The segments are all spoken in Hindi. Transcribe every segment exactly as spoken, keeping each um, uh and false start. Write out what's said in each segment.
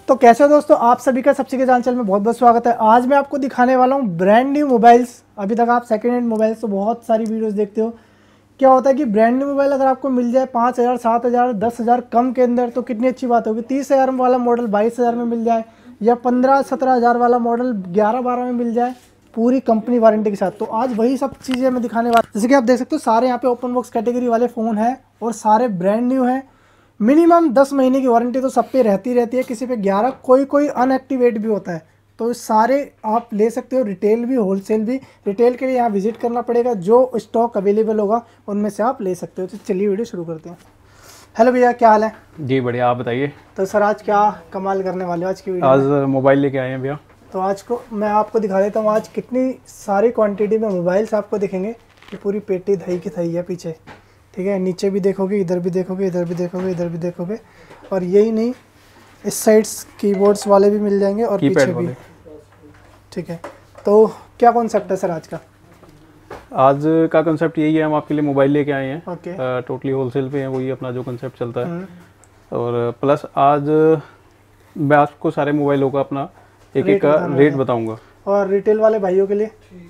तो कैसे हो दोस्तों, आप सभी का सबसे के चैनल में बहुत बहुत स्वागत है। आज मैं आपको दिखाने वाला हूँ ब्रांड न्यू मोबाइल्स। अभी तक आप सेकंड हैंड मोबाइल्स तो बहुत सारी वीडियोस देखते हो। क्या होता है कि ब्रांड न्यू मोबाइल अगर आपको मिल जाए पाँच हज़ार सात हज़ार दस हज़ार कम के अंदर तो कितनी अच्छी बात होगी। तीस हज़ार वाला मॉडल बाईस हज़ार में मिल जाए या पंद्रह सत्रह हज़ार वाला मॉडल ग्यारह बारह में मिल जाए पूरी कंपनी वारंटी के साथ। तो आज वही सब चीज़ें मैं दिखाने वाला। जैसे कि आप देख सकते हो सारे यहाँ पे ओपन बॉक्स कैटेगरी वाले फ़ोन हैं और सारे ब्रांड न्यू हैं। मिनिमम दस महीने की वारंटी तो सब पे रहती रहती है, किसी पे ग्यारह, कोई कोई अनएक्टिवेट भी होता है। तो सारे आप ले सकते हो, रिटेल भी होलसेल भी। रिटेल के लिए यहाँ विजिट करना पड़ेगा, जो स्टॉक अवेलेबल होगा उनमें से आप ले सकते हो। तो चलिए वीडियो शुरू करते हैं। हेलो भैया, क्या हाल है? जी बढ़िया, आप बताइए। तो सर आज क्या कमाल करने वाले हो आज की वीडियो? आज मोबाइल लेके आए हैं भैया। तो आज को मैं आपको दिखा देता हूँ आज कितनी सारी क्वांटिटी में मोबाइल्स आपको दिखेंगे कि पूरी पेटी धई की धई है पीछे। ठीक है, नीचे भी देखोगे, इधर भी देखोगे, इधर भी देखोगे, इधर भी देखोगे। और यही नहीं, इस साइड्स कीबोर्ड्स वाले भी मिल जाएंगे और पीछे भी। ठीक है, तो क्या कॉन्सेप्ट है सर आज का? आज का कंसेप्ट यही है, हम आपके लिए मोबाइल लेके आए हैं। ओके। टोटली होलसेल पे है, वही अपना जो कंसेप्ट चलता है। और प्लस आज मैं आपको सारे मोबाइलों का अपना एक एक का रेट बताऊंगा। और रिटेल वाले भाइयों के लिए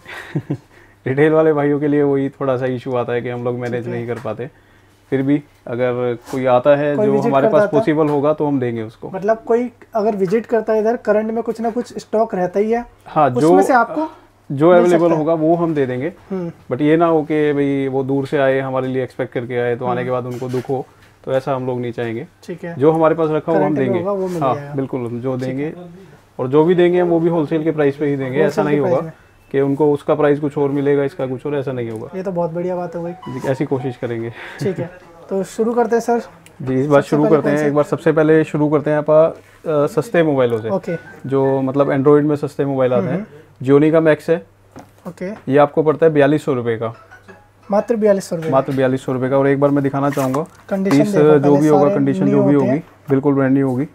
रिटेल वाले भाइयों के लिए वही थोड़ा सा इशू आता है कि हम लोग मैनेज नहीं कर पाते। फिर भी अगर कोई आता है जो हमारे पास पॉसिबल होगा तो हम देंगे उसको। मतलब कोई अगर विजिट करता है इधर, करंट में कुछ ना कुछ स्टॉक रहता ही है। हाँ, जो उसमें से आपको जो अवेलेबल होगा वो हम दे देंगे। बट ये ना हो कि भाई वो दूर से आए, हमारे लिए एक्सपेक्ट करके आए, तो आने के बाद उनको दुख हो, तो ऐसा हम लोग नहीं चाहेंगे। ठीक है, जो हमारे पास रखा हो हम देंगे। हाँ बिल्कुल, जो देंगे और जो भी देंगे वो भी होलसेल के प्राइस पे ही देंगे। ऐसा नहीं होगा कि उनको उसका प्राइस कुछ और मिलेगा, इसका कुछ और, ऐसा नहीं होगा। ये तो बहुत बढ़िया बात हो गई। ऐसी कोशिश करेंगे। ठीक है, तो शुरू करते हैं सर। जी, इस बार शुरू करते हैं। एक बार सबसे पहले शुरू करते हैं आप सस्ते मोबाइलों से। ओके। जो मतलब एंड्रॉइड में सस्ते मोबाइल आते हैं। जियोनी का मैक्स है। ओके। ये आपको पड़ता है बयालीस सौ रुपये का। मात्र बयालीस सौ रुपये मात्र बयालीस सौ रुपये का। और एक बार मैं दिखाना चाहूँगा कंडीशन जो भी होगा, कंडीशन जो भी होगी बिल्कुल ब्रांड न्यू होगी।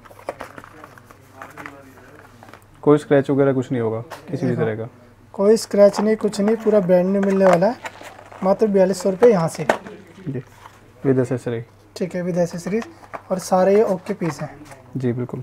कोई स्क्रैच वगैरह कुछ नहीं होगा किसी भी तरह का। कोई स्क्रैच नहीं, कुछ नहीं, पूरा ब्रांड न्यू मिलने वाला है मात्र बयालीस सौ रुपये यहाँ से। जी, विद एसेसरी। ठीक है, विद एसेसरीज। और सारे ये ओके पीस हैं। जी बिल्कुल।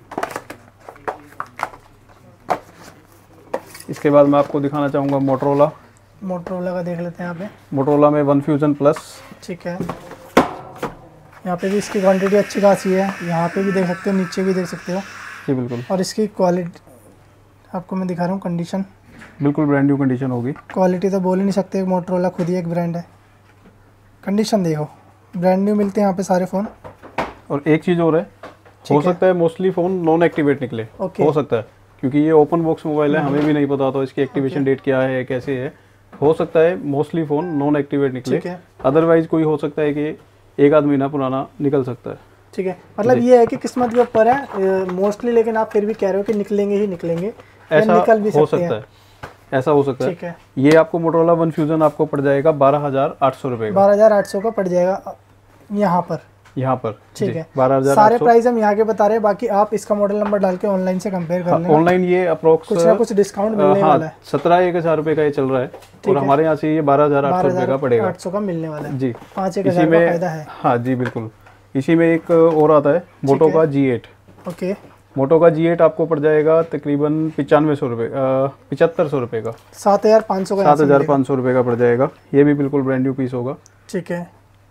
इसके बाद मैं आपको दिखाना चाहूँगा मोटरोला। मोटरोला का देख लेते हैं यहाँ पे। मोटरोला में वन फ्यूजन प्लस। ठीक है, यहाँ पे भी इसकी क्वांटिटी अच्छी खासी है। यहाँ पे भी देख सकते हो, नीचे भी देख सकते हो। जी बिल्कुल। और इसकी क्वालिटी आपको मैं दिखा रहा हूँ। कंडीशन बिल्कुल ब्रांड न्यू कंडीशन होगी। क्वालिटी तो बोल ही नहीं सकते, मोटरोला खुद ही एक ब्रांड है। कंडीशन देखो, ब्रांड न्यू मिलते हैं यहाँ पे सारे फ़ोन। और एक चीज़ और है, हो सकता है मोस्टली फ़ोन नॉन एक्टिवेट निकले। हो सकता है, क्योंकि ये ओपन बॉक्स मोबाइल है, हमें भी नहीं पता तो इसकी एक्टिवेशन डेट क्या है, कैसे है। हो सकता है मोस्टली फ़ोन नॉन एक्टिवेट निकले। अदरवाइज कोई हो सकता है कि एक आध महीना पुराना निकल सकता है। ठीक है, मतलब ये है कि किस्मत के ऊपर है मोस्टली, लेकिन आप फिर भी कह रहे हो कि निकलेंगे ही निकलेंगे। ऐसा निकल भी हो सकता है, ऐसा हो सकता है। है। ये आपको मोटरोला वन फ्यूजन आपको पड़ जाएगा बारह हजार आठ सौ रुपए का। बारह हजार आठ सौ का पड़ जाएगा यहाँ पर। यहाँ पर ठीक है, बारह हजार। सारे प्राइस हम यहाँ के बता रहे हैं, बाकी आप इसका मॉडल नंबर डाल के ऑनलाइन से कंपेयर कर लेना। ऑनलाइन ये अप्रोक्स कुछ ना कुछ डिस्काउंट मिलने हाँ, वाला है। सत्रह एक हजार रुपए का ये चल रहा है। और हमारे यहाँ से ये बारह हजार आठ सौ रुपए का पड़ेगा। आठ सौ का मिलने वाला है। जी, पाँच एक हजार का फायदा है। हाँ जी बिल्कुल। इसी में एक और आता है मोटो का जी एट। ओके। मोटो का जी एट आपको पड़ जाएगा तकरीबन पिचानवे सौ रुपये पिचहत्तर सौ रुपये का। सात हजार पाँच सौ का सात हजार पाँच सौ रुपये का पड़ जाएगा। ये भी बिल्कुल ब्रांड न्यू पीस होगा। ठीक है।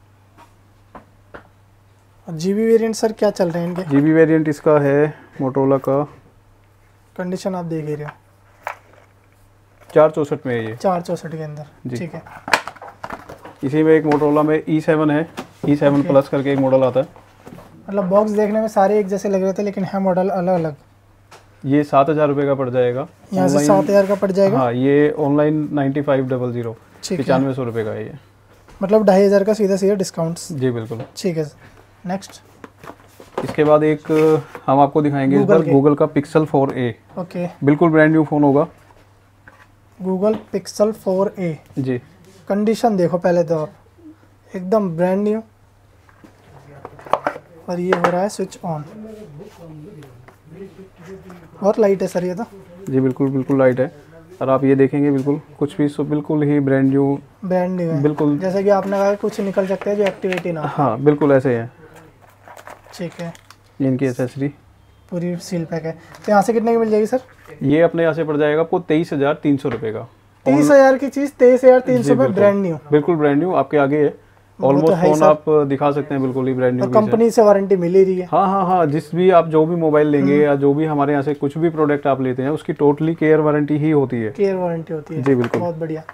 जीबी वेरिएंट सर क्या चल रहे हैं इनके? जीबी वेरिएंट इसका है मोटोरोला का, कंडीशन आप देख ही रहे हो, चार चौसठ में है ये। चार चौसठ के अंदर। ठीक है। इसी में एक मोटोरोला में ई सेवन है। ई सेवन प्लस करके एक मॉडल आता है। मतलब बॉक्स देखने में सारे एक जैसे लग रहे थे, लेकिन है मॉडल अलग अलग। ये सात हजार रुपये का पड़ जाएगा। यहाँ से सात हजार का पड़ जाएगा। हाँ, ये online ninety five double zero पचानवे सौ रुपये का है ये। मतलब ढाई हजार का सीधा सीधा डिस्काउंट। जी बिल्कुल। ठीक है, नेक्स्ट। इसके बाद एक हम आपको दिखाएंगे इस बार गूगल का पिक्सल फोर ए। ओके। बिल्कुल ब्रांड न्यू फोन होगा। Google Pixel four A. जी। कंडीशन देखो पहले तो आप, एकदम ब्रांड न्यू। और ये हो रहा है स्विच ऑन। बहुत लाइट है सर ये तो। जी बिल्कुल बिल्कुल लाइट है। और आप ये देखेंगे बिल्कुल कुछ भी सो बिल्कुल ही ब्रांड न्यू ब्रांड न्यू है बिल्कुल। जैसे कि आपने कहा कुछ निकल सकता है जो एक्टिविटी ना। हाँ बिल्कुल ऐसे है। ठीक है। इनकी एसेसरी पूरी सील पैक है। तो यहाँ से कितने की मिल जाएगी सर? ये अपने यहाँ से पड़ जाएगा आपको तेईस हजार तीन सौ रुपए का। तीस हजार की चीज तेईस हजार तीन सौ में ब्रांड न्यू, बिल्कुल ब्रांड न्यू आपके आगे है। ऑलमोस्ट फोन आप दिखा सकते हैं बिल्कुल ही ब्रांड न्यू। कंपनी से वारंटी मिल ही रही है। हाँ हाँ हाँ, जिस भी आप जो भी मोबाइल लेंगे या जो भी हमारे यहाँ से कुछ भी प्रोडक्ट आप लेते हैं उसकी टोटली केयर वारंटी ही होती है। केयर वारंटी होती है जी बिल्कुल, बहुत बढ़िया।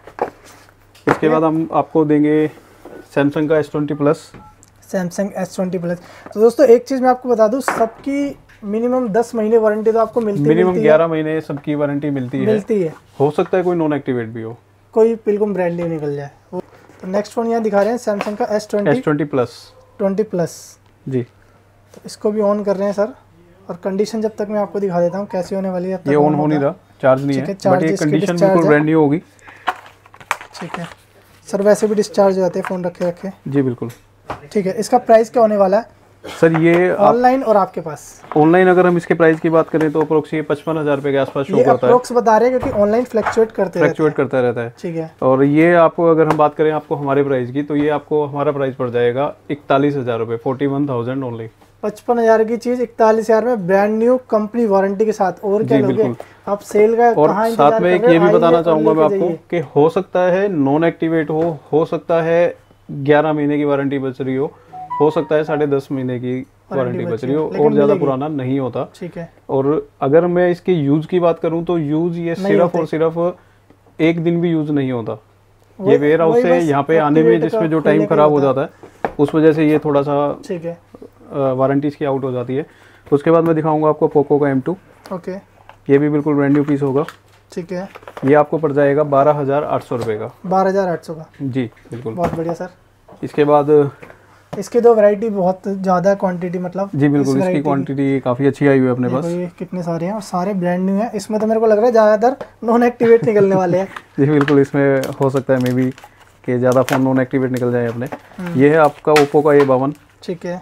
इसके बाद हम आपको देंगे सैमसंग का S twenty plus. Samsung S twenty plus. तो दोस्तों एक चीज मैं आपको बता दूं, सबकी मिनिमम दस महीने वारंटी तो आपको मिलती है। मिनिमम ग्यारह महीने सबकी वारंटी मिलती है मिलती है हो सकता है कोई नॉन एक्टिवेट भी हो, कोई बिल्कुल ब्रांड न्यू निकल जाए। तो नेक्स्ट फोन यहाँ दिखा रहे हैं सैमसंग का S twenty S twenty plus twenty plus जी। तो इसको भी ऑन कर रहे हैं सर, और कंडीशन जब तक मैं आपको दिखा देता हूँ कैसी होने वाली है। ये ऑन हो नहीं रहा, चार्ज नहीं है, बट ये कंडीशन बिल्कुल ब्रांड न्यू होगी। ठीक है सर, वैसे भी डिस्चार्ज हो जाते हैं फोन रखे रखे। जी बिल्कुल। ठीक है, इसका प्राइस क्या होने वाला है सर? ये ऑनलाइन और आपके पास ऑनलाइन अगर हम इसके प्राइस की बात करें तो अप्रोक्स ये पचपन हजार रुपए के आसपास शो करता है। अप्रोक्स बता रहे हैं क्योंकि ऑनलाइन फ्लक्चुएट करते फ्लक्चुएट करता रहता है। ठीक है, और ये आपको अगर हम बात करें आपको हमारे प्राइस की, तो ये आपको हमारा प्राइस पड़ जाएगा इकतालीस हजार रुपए, फोर्टी वन थाउजेंड ओनली। पचपन हजार की चीज इकतालीस हजार में ब्रांड न्यू कंपनी वारंटी के साथ। और क्या लोगे आप सेल का? और साथ में एक ये भी बताना चाहूंगा मैं आपको कि हो सकता है नॉन एक्टिवेट हो हो सकता है ग्यारह महीने की वारंटी बच रही हो हो सकता है साढ़े दस महीने की वारंटी बच रही हो, और ज्यादा पुराना नहीं होता। ठीक है। और अगर मैं इसके यूज की बात करूं तो यूज ये सिर्फ और सिर्फ एक दिन भी यूज नहीं होता। ये वेयर हाउस से यहाँ पे आने में जिसमें जो टाइम खराब हो जाता है उस वजह से ये थोड़ा सा ठीक है वारंटी इसकी आउट हो जाती है। उसके बाद मैं दिखाऊंगा आपको पोको का एम टू। ओके, ये भी बिल्कुल ब्रांड न्यू पीस होगा। ठीक है, ये आपको पड़ जाएगा बारह हजार आठ सौ रुपए का। बारह हजार आठ सौ का जी बिल्कुल, बहुत बढ़िया सर। इसके बाद इसकी दो वैरायटी बहुत ज्यादा क्वांटिटी, मतलब जी बिल्कुल इस इसकी क्वांटिटी काफी अच्छी आई हुई है अपने पास। कितने सारे हैं और सारे ब्रांड न्यू हैं। इसमें तो मेरे को लग रहा है ज्यादातर नॉन एक्टिवेट निकलने वाले हैं। जी बिल्कुल, इसमें हो सकता है मे बी कि ज्यादा फोन नॉन एक्टिवेट निकल जाए अपने। ये है आपका ओप्पो का ए बावन। ठीक है,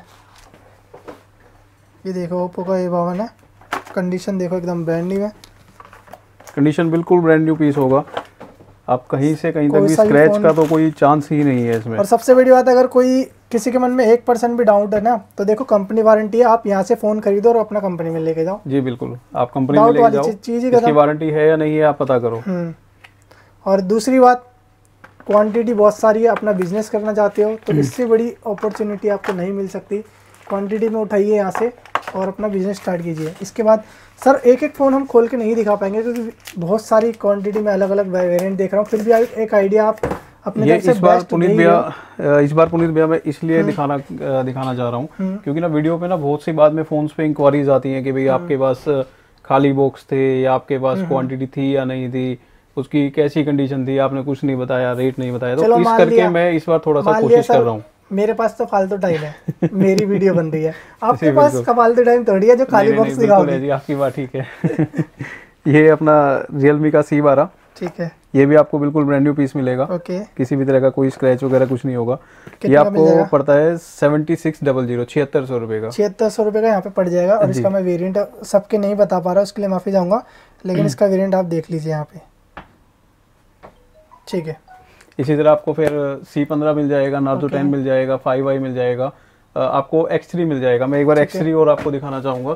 ये देखो ओप्पो का ए बावन है। कंडीशन देखो एकदम ब्रांड न्यू है। कंडीशन बिल्कुल ब्रांड न्यू पीस होगा। आप कहीं से कहीं तक भी स्क्रैच का तो कोई चांस ही नहीं है इसमें। और सबसे बड़ी बात, अगर कोई किसी के मन में एक परसेंट भी डाउट है ना, तो देखो कंपनी वारंटी है, आप यहाँ से फोन खरीदो और अपना कंपनी में लेके जाओ। जी बिल्कुल, आप कंपनी में लेके जाओ, चीज इसकी वारंटी है या नहीं है आप पता करो। और दूसरी बात, क्वांटिटी बहुत सारी है। अपना बिजनेस करना चाहते हो तो इससे बड़ी अपॉर्चुनिटी आपको नहीं मिल सकती। क्वांटिटी में उठाइए यहाँ से और अपना बिजनेस स्टार्ट कीजिए। इसके बाद सर एक एक फ़ोन हम खोल के नहीं दिखा पाएंगे क्योंकि बहुत सारी क्वांटिटी में अलग अलग वेरिएंट देख रहा हूँ। फिर भी एक आइडिया आप अपने ये इस बार पुनीत भैया इस बार पुनीत भैया मैं इसलिए दिखाना दिखाना चाह रहा हूँ क्योंकि ना वीडियो पे ना बहुत सी बाद में फोन्स पे इंक्वायरीज आती हैं कि भाई आपके पास खाली बॉक्स थे या आपके पास क्वांटिटी थी या नहीं थी, उसकी कैसी कंडीशन थी, आपने कुछ नहीं बताया, रेट नहीं बताया। तो इस करके मैं इस बार थोड़ा सा कोशिश कर रहा हूँ। मेरे पास तो फालतू टाइम है, मेरी वीडियो बन रही है, आपके पास फालतू टाइम थोड़ी है जो खाली बॉक्स दिखाओगे। जी आपकी बात ठीक है। ये अपना रियलमी का सी बारह। ठीक है, ये भी आपको बिल्कुल ब्रांड न्यू पीस मिलेगा। ओके, किसी भी तरह का कोई स्क्रैच वगैरह कुछ नहीं होगा। ये आपको पड़ता है सेवेंटी सिक्स डबल जीरो छिहत्तर सौ रुपए का। छिहत्तर सौ रुपए का यहाँ पे पड़ जाएगा। और इसका मैं वेरिएंट सबके नहीं बता पा रहा, उसके लिए माफी चाहूंगा, लेकिन इसका वेरिएंट आप देख लीजिए यहाँ पे। ठीक है, इसी तरह आपको फिर सी पंद्रह मिल जाएगा, नार्जो टेन मिल जाएगा, फाइव आई मिल जाएगा, आपको एक्स थ्री मिल जाएगा। मैं एक बार एक्स थ्री और आपको दिखाना चाहूंगा।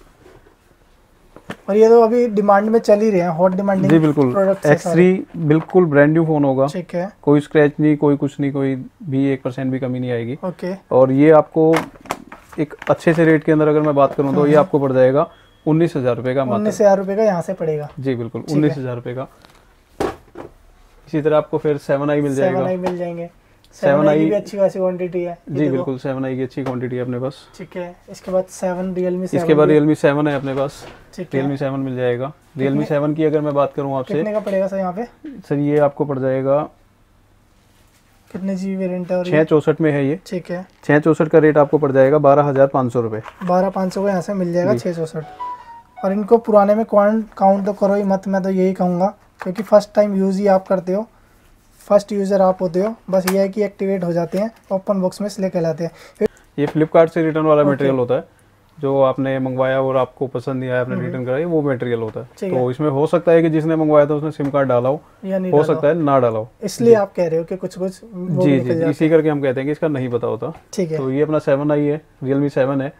और ये तो अभी डिमांड में चल ही रहे हैं, हॉट डिमांडिंग। जी बिल्कुल, एक्स थ्री बिल्कुल ब्रांड न्यू फोन होगा। ठीक है, कोई स्क्रैच नहीं, कोई कुछ नहीं, कोई भी एक परसेंट भी कमी नहीं आएगी। ओके, और ये आपको एक अच्छे से रेट के अंदर अगर मैं बात करूँ तो ये आपको पड़ जाएगा उन्नीस हजार रुपए का। उन्नीस हजार रुपए का यहाँ से पड़ेगा। जी बिल्कुल, उन्नीस हजार रुपए का। इसी तरह आपको फिर सेवन आई मिल जाएगा। सेवन आई मिल जाएंगे। सेवन आई की भी अच्छी खासी क्वांटिटी है। जी बिल्कुल, सेवन आई की अच्छी क्वांटिटी है अपने पास। ठीक है, इसके बाद सेवन रियलमी इसके बाद रियलमी सेवन है अपने पास। रियलमी सेवन मिल जाएगा। रियलमी सेवन की अगर मैं बात करूँ आपसे, कितने का पड़ेगा सर यहाँ पे? सर ये आपको पड़ जाएगा, कितने जी वेरिएंट है? छह चौसठ में है ये। ठीक है, छह चौसठ का रेट आपको पड़ जाएगा बारह हजार पाँच सौ रुपए। बारह पाँच सौ का यहाँ से मिल जाएगा छह चौसठ। और इनको पुराने में काउंट तो करो ही मत, मैं तो यही कहूँगा, क्योंकि फर्स्ट टाइम यूज ही आप करते हो, फर्स्ट यूज़र आप होते हो। बस ये है कि एक्टिवेट हो जाते हैं, ओपन बॉक्स में इसलिए कहलाते हैं। ये फ्लिपकार्ट से रिटर्न वाला मटेरियल होता है, जो आपने मंगवाया और आपको पसंद नहीं आया, आपने रिटर्न कराया, वो मटेरियल होता है। तो इसमें हो सकता है कि जिसने मंगवाया था उसने सिम कार्ड डाला हो, हो सकता है ना डाला हो, इसलिए आप कह रहे हो कि कुछ कुछ जी जी इसी करके हम कहते हैं कि इसका नहीं पता होता। ठीक है, तो ये अपना सेवन आई है, रियलमी सेवन है।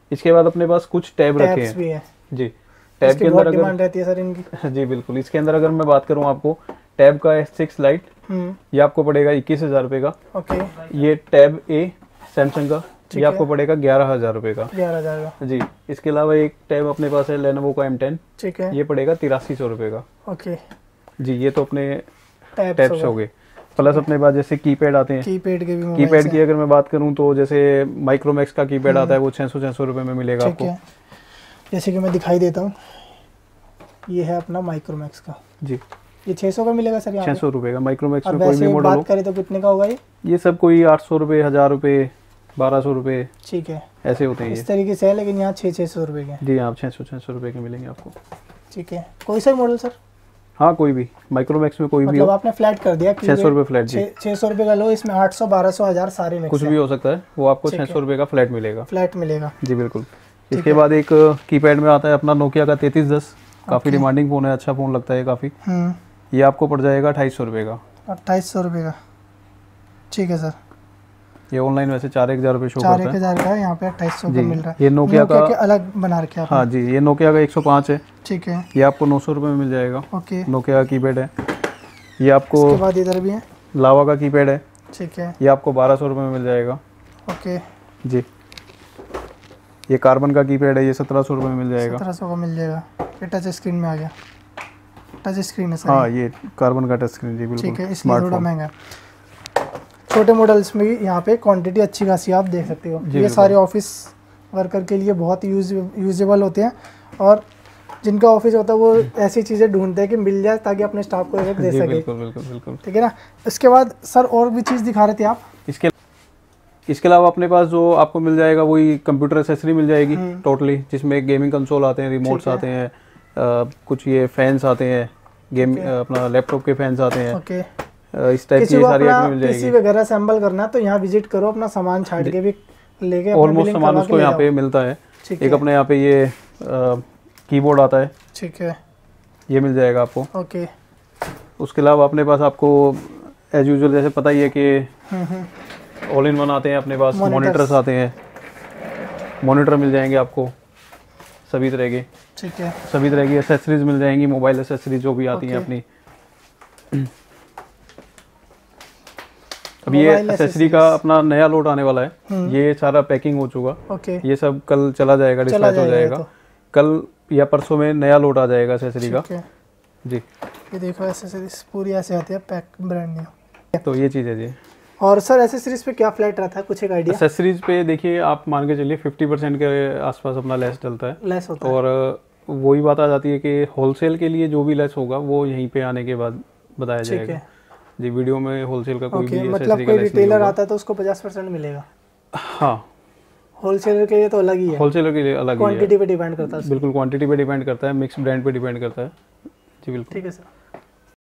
इसके बाद अपने पास कुछ टैब रखे हैं भी है जी। टैब के अंदर अगर रहती है सर इनकी जी बिल्कुल। इसके अंदर अगर मैं बात करूं आपको टैब का एस सिक्स लाइट, ये आपको पड़ेगा इक्कीस हजार रुपए का। ओके। ये टैब ए सैमसंग का, ये आपको पड़ेगा ग्यारह हजार रुपए का। ग्यारह हजार का जी। इसके अलावा एक टैब अपने पास है लेनोवो का एम टेन, ठीक है, ये पड़ेगा तिरासी सौ रुपए का। ओके जी। ये तो अपने टैब्स हो गए। प्लस अपने पास जैसे कीपैड आते हैं, कीपैड के भी कीपैड की अगर मैं बात करूं तो जैसे माइक्रोमैक्स का कीपैड आता है, वो छह सौ छह सौ रुपए में मिलेगा आपको। जैसे कि मैं दिखाई देता हूँ, ये है अपना माइक्रोमैक्स का जी। ये छह सौ का मिलेगा सर, छह सौ रुपए का माइक्रोमैक्स में कोई भी मॉडल हो। बात करें तो कितने का होगा ये? ये सब कोई आठ सौ रुपए, हजार रुपए, बारह सौ रुपए, ठीक है, ऐसे होते हैं इस तरीके से है। लेकिन यहाँ छः छः सौ रुपए के जी, यहाँ छः सौ छः सौ रुपए के मिलेंगे आपको। ठीक है। कोई सा मॉडल सर? हाँ कोई भी, माइक्रोमैक्स में कोई मतलब भी हो। आपने फ्लैट कर दिया छह सौ रुपए फ्लैट जी। छः सौ रुपए का लो, इसमें आठ सौ, बारह सौ, हजार सारे में कुछ भी हो सकता है, वो आपको छह सौ रुपए का फ्लैट मिलेगा। फ्लैट मिलेगा जी बिल्कुल। इसके बाद एक कीपैड में आता है अपना नोकिया का तैतीस दस, काफी डिमांडिंग फोन है, अच्छा फोन लगता है काफी। ये आपको पड़ जाएगा अट्ठाईस सौ रुपए का। अट्ठाईस सौ रुपए का, ठीक है सर। ये ऑनलाइन वैसे चार एक हजार रुपए शो करता है। चार एक हजार का है, यहाँ पे अट्ठाईस सौ का मिल रहा है। ये नोकिया का अलग बना रखा है। हाँ जी, ये नोकिया का एक सौ पाँच है, ठीक है। ये आपको नौ सौ रुपए में मिल जाएगा। ओके। नोकिया का कीपैड है। ये आपको इसके बाद इधर भी है, लावा का कीपैड है, ठीक है। ये आपको बारह सौ रुपए में मिल जाएगा। ओके जी। ये कार्बन का कीपैड है, ये सत्रह सौ रुपए में मिल जाएगा। सत्रह सौ का मिल जाएगा। ये टच स्क्रीन में आ गया, टच स्क्रीन है सर। हाँ ये कार्बन का टच स्क्रीन जी बिल्कुल, ठीक है। इसलिए थोड़ा महंगा है। छोटे मॉडल्स में भी यहाँ पे क्वांटिटी अच्छी खासी आप देख सकते हो। ये सारे ऑफिस वर्कर के लिए बहुत यूज यूजेबल होते हैं, और जिनका ऑफिस होता है वो ऐसी चीज़ें ढूंढते हैं कि मिल जाए ताकि अपने स्टाफ को दे सके। बिल्कुल बिल्कुल बिल्कुल, ठीक है ना। इसके बाद सर और भी चीज़ दिखा रहे थे आप। इसके इसके अलावा अपने पास जो आपको मिल जाएगा वही कंप्यूटर एसेसरी मिल जाएगी टोटली, जिसमें गेमिंग कंसोल आते हैं, रिमोट्स आते हैं, आ, कुछ ये फैंस आते हैं, गेम अपना लैपटॉप के फैंस आते हैं। ओके। इस टाइप की सारी आइटम मिल जाएगी। पीसी वगैरह असेंबल करना है तो यहाँ विजिट करो, अपना सामान छाट के भी लेके ऑलमोस्ट सामान उसको यहाँ पे मिलता है। एक अपने यहाँ पे ये कीबोर्ड आता है, ठीक है, ये मिल जाएगा आपको। ओके। उसके अलावा अपने पास आपको एज यूजुअल जैसे पता ही है कि ऑल इन वन आते हैं अपने पास, मॉनिटर्स आते हैं, मॉनिटर मिल जाएंगे आपको सभी तरह के, ठीक है, सभी तरह की एसेसरीज मिल जाएंगी, मोबाइल एसेसरीज जो भी आती हैं अपनी। अब ये एसेसरी का अपना नया लोट आने वाला है, ये सारा पैकिंग हो चुका। ओके। ये सब कल चला जाएगा, डिस्पैच हो जाएगा तो। कल या परसों में नया लोट आ जाएगा एसेसरी का जी। ये देखो एसेसरीज पूरी ऐसे आती है पैक, ब्रांड न्यू। तो ये चीज़ है जी। और सर एसेसरीज पे क्या फ्लैट रहता है, कुछ एक आइडिया? एसेसरीज पे देखिए आप मान के चलिए फिफ्टी परसेंट के आसपास अपना लेस डलता है, लेस होता है। और वही बात आ जाती है कि होलसेल के लिए जो भी लेस होगा वो यहीं पे आने के बाद बताया जाएगा जी। वीडियो में होलसेल का कोई भी मतलब कोई रिटेलर आता है तो उसको पचास परसेंट मिलेगा। हाँ, होलसेलर के लिए तो अलग ही है। होलसेलर के लिए अलग ही है, क्वांटिटी पे डिपेंड करता है। बिल्कुल क्वांटिटी पे डिपेंड करता है, मिक्स ब्रांड पे डिपेंड करता है जी। बिल्कुल ठीक है सर।